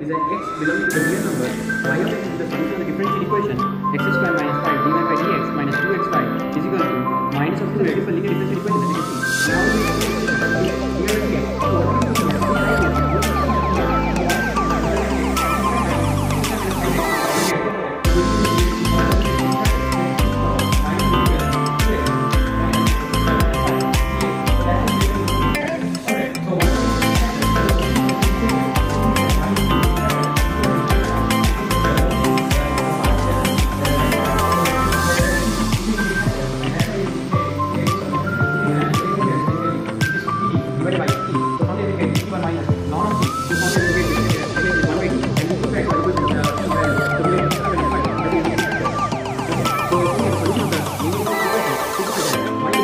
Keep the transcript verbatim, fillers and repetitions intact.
is a x belonging to the real number. Y of x is the solution of the differential equation x square minus five dy by dx minus two x y is equal to minus of two radical linear differential equation.